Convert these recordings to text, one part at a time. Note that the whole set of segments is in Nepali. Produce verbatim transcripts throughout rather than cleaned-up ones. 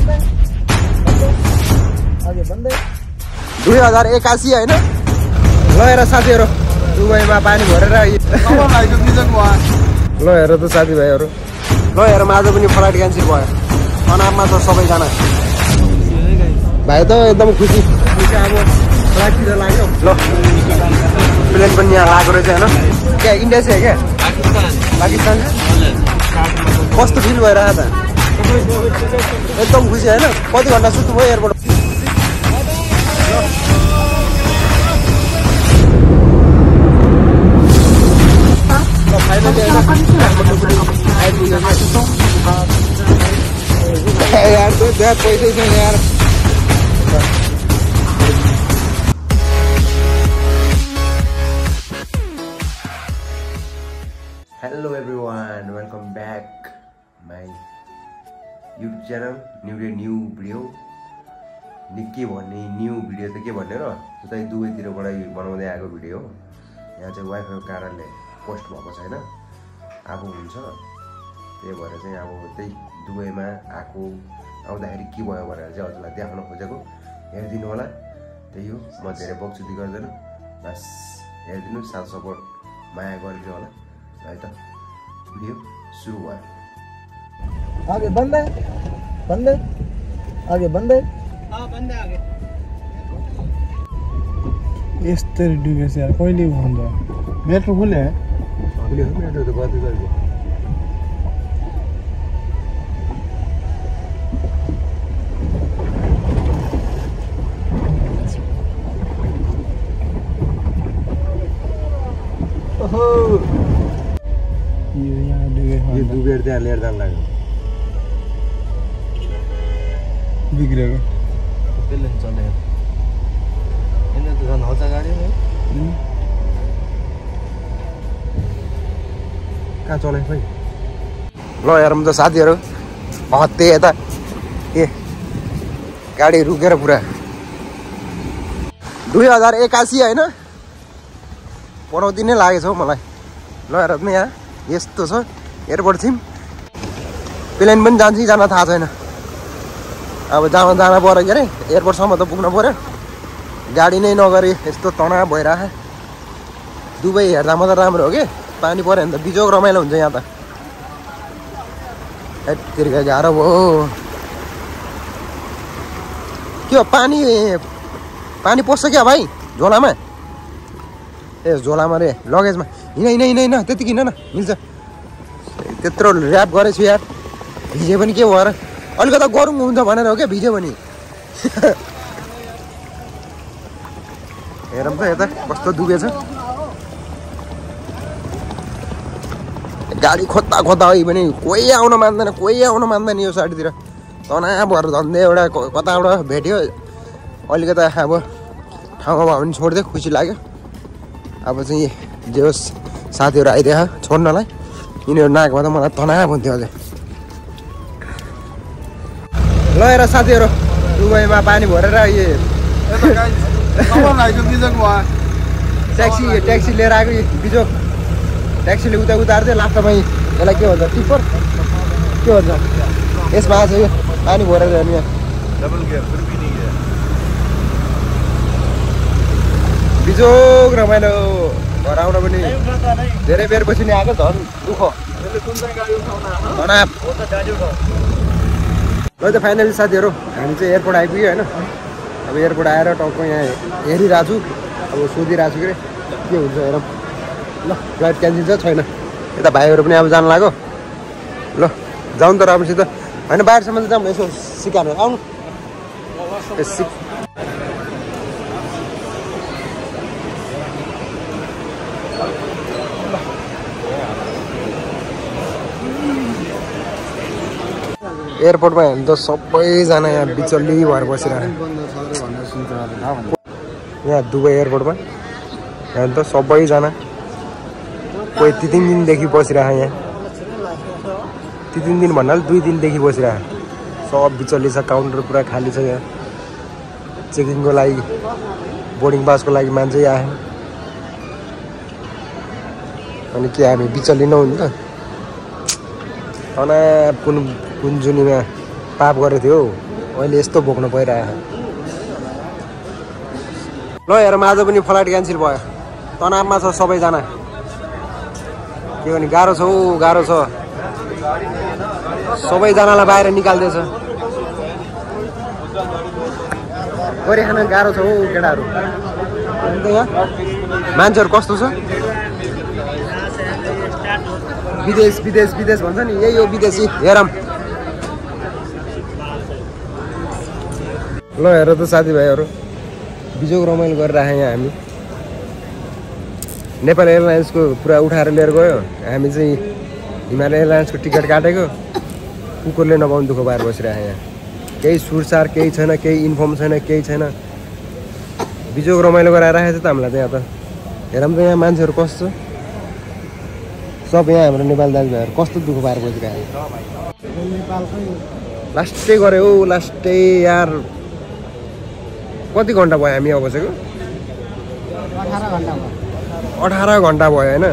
दुई हजार एकासी होइन ल हेर साथीहरू दुबईमा पानी भरेर ल हेर त साथीभाइहरू ल हेर आज पनि फ्लाइट क्यान्सल भयो तनावमा छ सबैजना भाइ त एकदम खुसी अब फ्लाइटतिर लाग्यो ल प्लेन पनि यहाँ लागेको रहेछ होइन क्या इन्डिया छ क्या पाकिस्तान कस्तो फिल भइरहेको त एकदम खुसी होइन कति घन्टा सुत्नु भयो एयरपोर्ट यार तो बहुत पैसे से यार hello everyone welcome back my YouTube channel new day new video नि के भन्ने न्यू भिडियो त के भन्ने र उतै दुबईतिरबाट बनाउँदै आएको भिडियो हो यहाँ चाहिँ वाइफाईको कारणले पोस्ट भएको छैन आएको हुन्छ त्यही भएर चाहिँ अब त्यही दुबईमा आएको आउँदाखेरि के भयो भनेर चाहिँ हजुरलाई देखाउन खोजेको हेरिदिनु होला त्यही हो म धेरै बक्चुदी गर्दैन बस हेरिदिनु साथ सपोर्ट माया गरिदिनु होला है त भिडियो सुरु भयो आगे बंद है बंद है आगे बंद है हाँ बंद है आगे यस्तो डुबेछ यार कहिले बन्द मेट्रो खुले है खुले हो मेट्रो त बन्द गरिदियो ओहो यो यहाँ डुबे यो डुबेर त्यहाँ लिएर जान लाग्यो बिग्रेको त्यसले चले यिनीहरू त झन् हल्चा गाडी है कहाँ चलाइ खोइ ल हेरौँ त साथीहरू हत्ते यता ए गाडी रुकेर पुरा दुई हजार एकासी होइन पनौती नै लागेछ हौ मलाई ल हेर त यहाँ यस्तो छ एयरपोर्ट थिम प्लेन पनि जान्छ कि जान थाहा छैन अब जान जान पऱ्यो के अरे एयरपोर्टसम्म त पुग्नु पऱ्यो गाडी नै नगरी यस्तो तनाव भइरहेको दुबई हेर्दा मात्रै राम्रो हो कि पानी पऱ्यो भने त बिजोग रमाइलो हुन्छ यहाँ त यतिकै गाह्रो भयो के हो पानी पानी पस्छ क्या भाइ झोलामा ए झोलामा रे लगेजमा हिँड हिँड हिँड हिँड त्यति किन न मिल्छ त्यत्रो ऱ्याप गरेछु यार भिजे पनि के भयो र अलिकता गरौँ हुन्छ भनेर हो क्या भिज्यो भने हेरौँ त यता कस्तो दुबेछ गाडी खोज्दा खोज्दा है भने कोही आउन मान्दैन कोही आउन मान्दैन यो साइडतिर तनाव भएर झन्डै एउटा कताबाट भेट्यो अलिकता अब ठाउँमा भयो भने छोडिदियो खुसी लाग्यो अब चाहिँ जे होस् साथीहरू आइदियो छोड्नलाई यिनीहरू नआएको त मलाई तनाव हुन्थ्यो अझै ल हेर साथीहरू दुबईमा पानी भरेर यो ट्याक्सी ट्याक्सी लिएर आएको बिजोग ट्याक्सीले उता उतार्थ्यो लास्टमा यसलाई के भन्छ टिप्पर के भन्छ यसमा आज यो पानी भरेर हेर्नु यहाँ बिजोग रमाइलो घर आउन पनि धेरै बेर पछि नि आएको झन् दुःख ल त फाइनली साथीहरू हामी चाहिँ एयरपोर्ट आइपुग्यो होइन अब एयरपोर्ट आएर टक्क यहाँ हेरिरहेको छु अब सोधिरहेको छु कि के हुन्छ हेरौँ ल फ्लाइट क्यान्सल छ छैन यता भाइहरू पनि अब जानु लाग्यो ल जाउँ त राम्रोसित होइन बाहिरसम्म चाहिँ जाउँ यसो सिकाएर आउनु सिक एयरपोर्टमा हेर्नु त सबैजना यहाँ बिचल्ली भएर बसिरहेको यहाँ दुबई एयरपोर्टमा हेर्नु त सबैजना कोही ती तिन दिनदेखि बसिरहेको यहाँ ती तिन दिन भन्नाले दुई दिनदेखि बसिरहेको सब बिचल्ली छ काउन्टर पुरा खाली छ यहाँ चेकिङको लागि बोर्डिङ पासको लागि मान्छे आयो अनि के हामी बिचल्ली नहुनु त तनाव कुन कुन जुनीमा पाप गरेको थियो अहिले यस्तो भोग्नु परिरहेको ल हेरौँ आज पनि फ्लाइट क्यान्सल भयो तनावमा छ सबैजना के भने गाह्रो छ हौ गाह्रो छ सबैजनालाई बाहिर निकाल्दैछ गरी खान गाह्रो छ हौ केटाहरू अन्त यहाँ मान्छेहरू कस्तो छ विदेश विदेश विदेश भन्छ नि यही हो विदेशी हेरौँ ल हेर त साथीभाइहरू बिजोग रमाइलो गरिराखेँ यहाँ हामी नेपाल एयरलाइन्सको पुरा उठाएर लिएर गयो हामी चाहिँ हिमालय एयरलाइन्सको टिकट काटेको कुकुरले नपाउनु दुःख पाएर बसिरहेको यहाँ केही सुरसार केही छैन केही इन्फर्म छैन केही छैन बिजोग रमाइलो गराएर राखेको छ त हामीलाई त यहाँ त हेरौँ त यहाँ मान्छेहरू कस्तो छ सब यहाँ हाम्रो नेपाल दाजुभाइहरू कस्तो दुःख पाएर बसिरहेको लास्टै गऱ्यो हौ लास्टै यार कति घन्टा भयो हामी यहाँ बसेको अठार घन्टा भयो होइन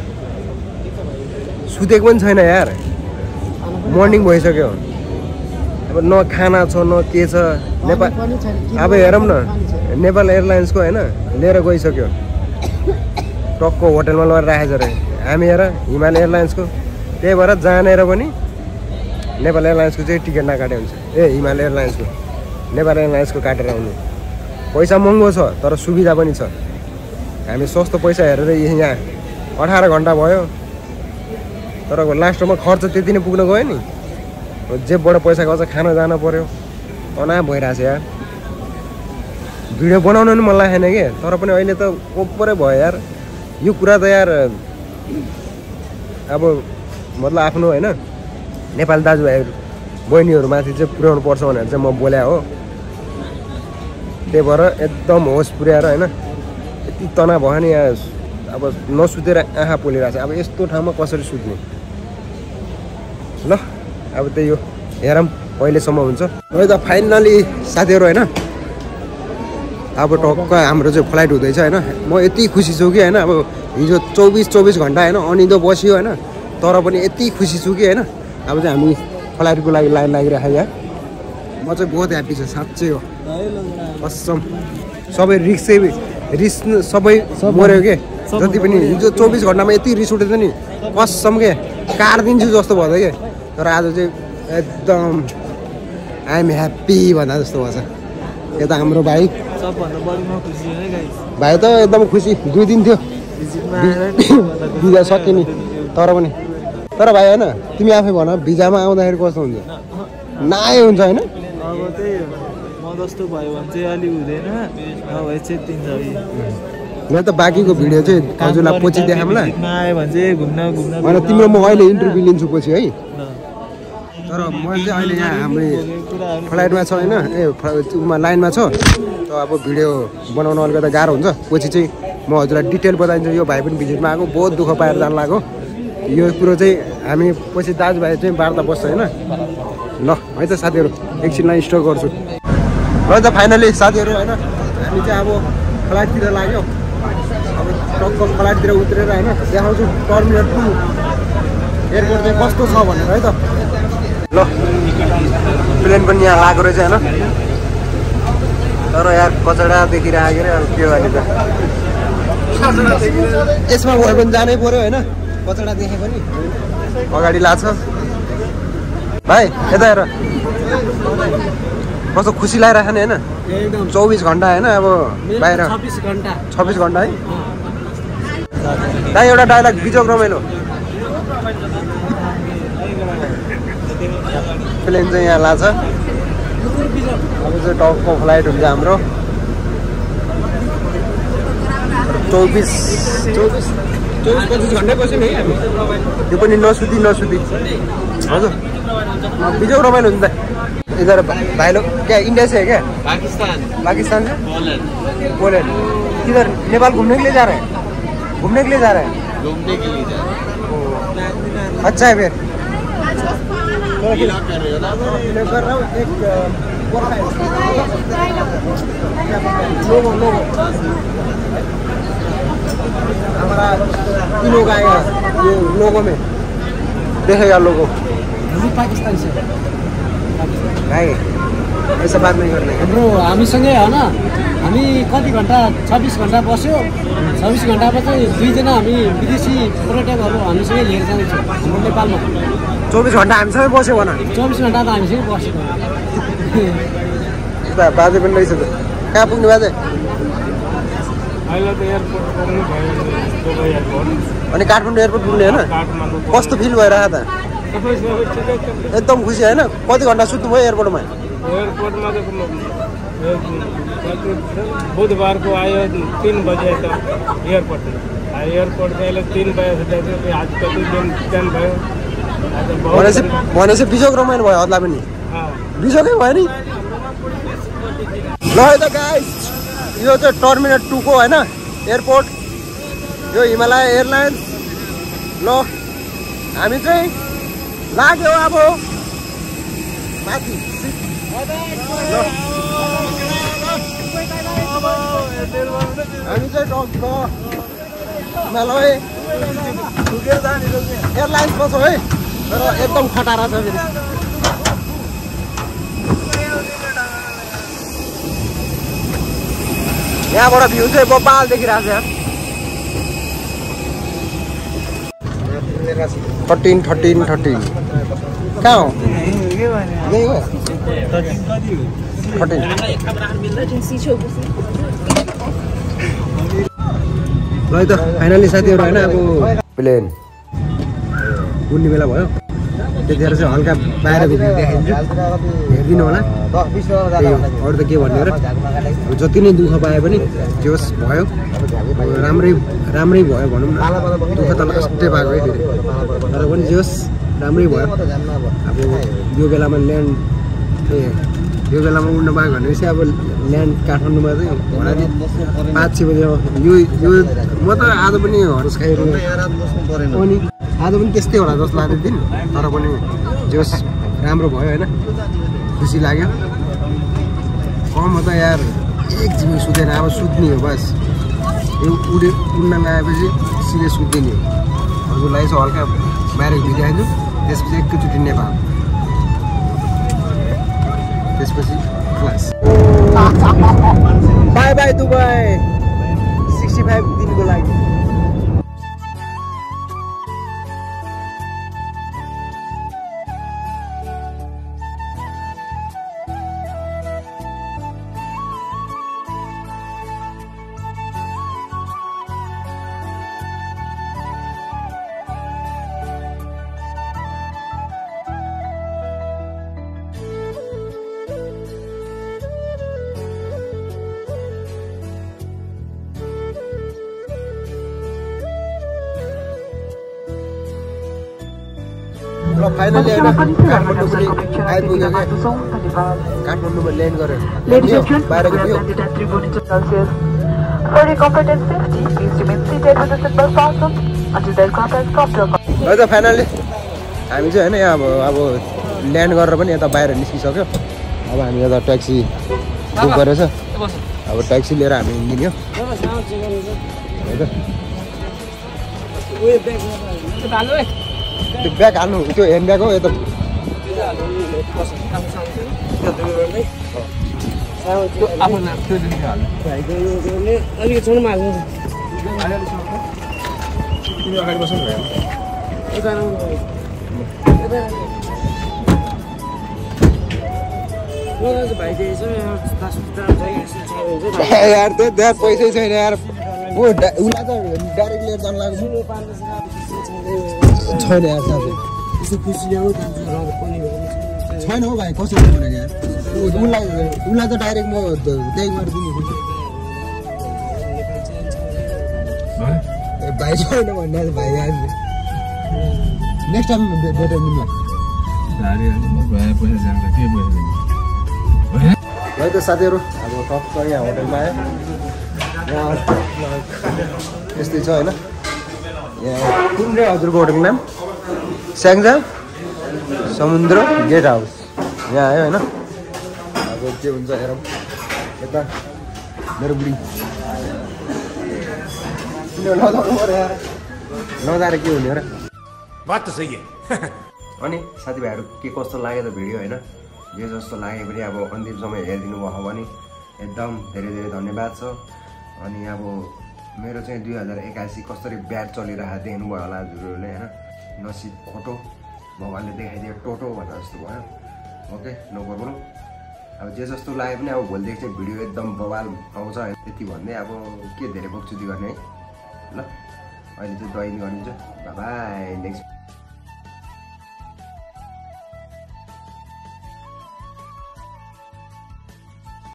सुतेको पनि छैन यार मर्निङ भइसक्यो अब न खाना छ न के छ नेपाल अब हेरौँ न नेपाल एयरलाइन्सको होइन लिएर गइसक्यो टक्क होटलमा लगेर राखेछ अरे हामी हेर हिमालय एयरलाइन्सको त्यही भएर जानेर पनि नेपाल एयरलाइन्सको चाहिँ टिकट नकाटे हुन्छ ए हिमालय एयरलाइन्सको नेपाल एयरलाइन्सको काटेर आउनु पैसा महँगो छ तर सुविधा पनि छ हामी सस्तो पैसा हेरेर यहाँ अठार घन्टा भयो तर लास्टमा खर्च त्यति नै पुग्न गयो नि जेबबाट पैसा गर्छ खान जान पर्यो तनाव भइरहेछ यार भिडियो बनाउनु पनि मन लागेन कि तर पनि अहिले त ओपरै भयो यार यो कुरा त यार अब मतलब आफ्नो होइन नेपाली दाजुभाइहरू बहिनीहरूमाथि चाहिँ पुर्याउनु पर्छ भनेर चाहिँ म बोल्या हो त्यही भएर एकदम होस पुर्याएर होइन यति तनाव भयो नि यहाँ अब नसुतेर आँखा पोलिरहेको छ अब यस्तो ठाउँमा कसरी सुत्ने ल अब त्यही हो हेरौँ कहिलेसम्म हुन्छ अहिले त फाइनली साथीहरू होइन अब टक्क हाम्रो चाहिँ फ्लाइट हुँदैछ होइन म यति खुसी छु कि होइन अब हिजो चौबिस चौबिस घन्टा होइन अनिदो बस्यो होइन तर पनि यति खुसी छु कि होइन अब चाहिँ हामी फ्लाइटको लागि लाइन लागिरहेको यहाँ म चाहिँ बहुत ह्याप्पी छु साँच्चै हो कसम सबै रिक्सै रिस सबै मऱ्यो के जति पनि हिजो चौबिस घन्टामा यति रिस उठेछ नि कसम के काट्दिन्छु जस्तो भयो कि तर आज चाहिँ एकदम आइएम ह्याप्पी भन्दा जस्तो भएछ यता हाम्रो भाइ भाइ त एकदम खुसी दुई दिन थियो भिजा सक्यो नि तर पनि तर भाइ होइन तिमी आफै भन भिजामा आउँदाखेरि कस्तो हुन्छ नाय हुन्छ होइन त बाँकीको भिडियो चाहिँ हजुरलाई पछि देखाउँला होइन तिम्रो म अहिले इन्टरभ्यू लिन्छु पछि है तर मैले चाहिँ अहिले यहाँ हाम्रो फ्लाइटमा छ होइन ए लाइनमा छ त अब भिडियो बनाउन अलिकति गाह्रो हुन्छ पछि चाहिँ म हजुरलाई डिटेल बताइदिन्छु यो भाइ पनि भिजिटमा आएको बहुत दुःख पाएर जानु लाग्यो यो कुरो चाहिँ हामी पछि दाजुभाइ चाहिँ वार्ता बस्छ होइन ल है त साथीहरू एकछिनलाई स्टक गर्छु ल त फाइनली साथीहरू होइन हामी चाहिँ अब फ्लाइटतिर लाग्यो अब टक्क फ्लाइटतिर उत्रेर होइन देखाउँछु टर्मिनल टू एयरपोर्ट चाहिँ कस्तो छ भनेर है त ल प्लेन पनि यहाँ लागेको रहेछ होइन तर यहाँ कचडा देखिरहेको अरे अब के गर्ने त यसमा गयो भने जानै पर्यो होइन कचडा देखे पनि अगाडि लाग्छ भाइ यता हेर कस्तो खुसी लागिरहेको नि होइन चौबिस घन्टा होइन अब बाहिर छब्बिस घन्टा है दाइ एउटा डायलग बिजोग रमाइलो प्लेन चाहिँ यहाँ लाग्छ अब चाहिँ टपको फ्लाइट हुन्छ हाम्रो चौबिस चौबिस चौबिस पच्चिस घन्टा बस्यो नि हामी त्यो पनि नसुती नसुती हजुर बिजोग रमाइलो हुन्छ त इधर भाई लोग क्या इंडिया से है क्या पाकिस्तान पाकिस्तान से पोलैंड पोलैंड किधर नेपाल घूमने के लिए जा रहे हैं घूमने के लिए जा रहे हैं घूमने के लिए जा रहे हैं अच्छा है फिर कर रहा हूँ एक लोगो लोगो हमारा तीन लोग आएगा ये लोगों में देखेगा लोगो पाकिस्तान से भाई ऐसा बात नहीं गर्ने हाम्रो हामीसँगै होइन हामी कति घन्टा छब्बिस घन्टा बस्यो छब्बिस घन्टामा चाहिँ दुईजना हामी विदेशी पर्यटकहरू हामीसँगै लिएर जाँदैछौँ हाम्रो नेपालमा चौबिस घन्टा हामीसँगै बस्यो भन चौबिस घन्टा त हामीसँगै बसेको बाजे पनि रहेछ त कहाँ पुग्ने बाजे अहिले त एयरपोर्ट पुग्नु भयो दुबई एयरपोर्ट अनि काठमाडौँ एयरपोर्ट पुग्ने होइन कस्तो फिल भइरहेको त एकदम खुसी होइन कति घन्टा सुत्नु भयो एयरपोर्टमा एयरपोर्टमा त बुधबार को आयो तीन बजे त एयरपोर्ट एयरपोर्ट अहिले तीन बजे आज कति दिन टाइम भयो भनेपछि भनेपछि बिजोग रमाइलो भयो अदला पनि बिजोगै भयो नि ल है त गाइस यो चाहिँ टर्मिनल टूको होइन एयरपोर्ट यो हिमालय एयरलाइन्स ल हामी चाहिँ लाग्यो अब माथि हामी चाहिँ टक्क हिमालय एयरलाइन्समा छौँ है तर एकदम खटारा छ फेरि यहाँबाट भ्यू चाहिँ बबाल देखिरहेको छ यार थर्टिन थर्टिन थर्टिन कहाँ हो यही हो थर्टिन ल है त फाइनली साथीहरू होइन अब प्लेन उड्ने बेला भयो त्यतिखेर चाहिँ हल्का बाहिरको भ्यू देखाइदिन्छु हेरिदिनु होला अरू त के भन्ने र जति नै दुःख पाए पनि जे होस् भयो राम्रै राम्रै भयो भनौँ न दुःख त लास्टै पाएको है फेरि तर पनि जे होस् राम्रै भयो अब यो बेलामा ल्यान्ड ए यो बेलामा उड्न पायो भनेपछि अब ल्यान्ड काठमाडौँमा चाहिँ होला नि पाँच छ बजी यो यो म त आज पनि हरस खाइरहेको अनि आज पनि त्यस्तै होला जस्तो लाग्यो दिन तर पनि जे होस् राम्रो भयो होइन खुसी लाग्यो कम त यार एक जिमी सुत्दैन अब सुत्ने हो बस यो उडे उड्न लगाएपछि सिधै सुत्दैन हो हजुरलाई चाहिँ हल्का बाहिर भिडिहाल्छु त्यसपछि एकैचोटि नेपाल त्यसपछि क्लास बाई बाई दुबई सिक्सटी फाइभ दिनको लागि ल फाइनली होइन काठमाडौँ पनि आइपुग्यो क्या काठमाडौँमा ल्यान्ड गरेर बाहिरको भ्यू है त फाइनली हामी चाहिँ होइन यहाँ अब अब ल्यान्ड गरेर पनि यता बाहिर निस्किसक्यो अब हामी यता ट्याक्सी बुक गरेछ अब ट्याक्सी लिएर हामी हिँडिदिने हो है त त्यो ब्याग हाल्नु त्यो ह्यान्ड ब्याग हो यता अलिकति छोड्नु हाल्नु अगाडि बस्नु यार त्यो त्यहाँ पैसै छैन यार ओ उसलाई त डाइरेक्ट लिएर जानु लाग्छ छैन यार साथै छैन हौ भाइ कसरी भनेको यार उसलाई उसलाई त डाइरेक्ट म त्यही गरिदिनु भाइ छैन भन्ने भाइ आज नेक्स्ट टाइम बेटर दिनु है त साथीहरू अब टक्क यहाँ होटलमा आयो यहाँ यस्तै छ होइन यहाँ कुन रे हजुरको होटलको नाम स्याङ्जा समुद्र गेट हाउस यहाँ आयो होइन अब के हुन्छ हेरौँ यता मेरो बुढी नजानु पऱ्यो यार नजाएर के हुने र बात त सही अनि साथीभाइहरू के कस्तो लाग्यो त भिडियो होइन जे जस्तो लागे पनि अब अन्तिमसम्म हेरिदिनु भयो भने एकदम धेरै धेरै धन्यवाद छ। अनि अब मेरो चाहिँ दुई हजार एकासी कसरी ब्याट चलिरहेको देख्नुभयो होला हजुरहरूले होइन। नसिब खोटो भगवान्ले देखाइदियो टोटो भनेर जस्तो भयो। Okay no problem. अब जे जस्तो लाग्यो पनि अब भोलिदेखि चाहिँ भिडियो एकदम बवाल आउँछ यति भन्दै अब के धेरै बकचुती गर्ने है। ल अहिले चाहिँ दही गरिदिन्छु। By next